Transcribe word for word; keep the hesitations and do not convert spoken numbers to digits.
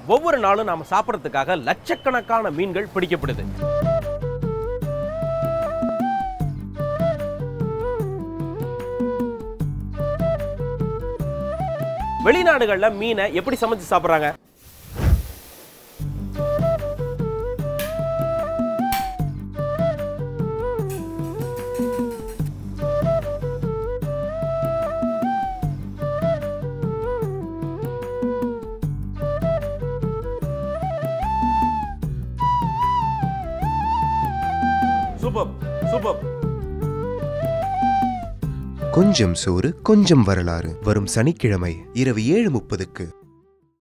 ஒவ்வொரு நாளும் நாம சாப்பிடறதுக்காக லட்சக்கணக்கான மீன்கள் பிடிக்கப்படுது. வெளிநாடுகள்ல மீனை எப்படி சமைச்சு சாப்பிடுறாங்க? Super super. கொஞ்சம் சோறு கொஞ்சம் வரலாறு வரும் சனிக்கிழமை இரவு ஏழு முப்பதுக்கு.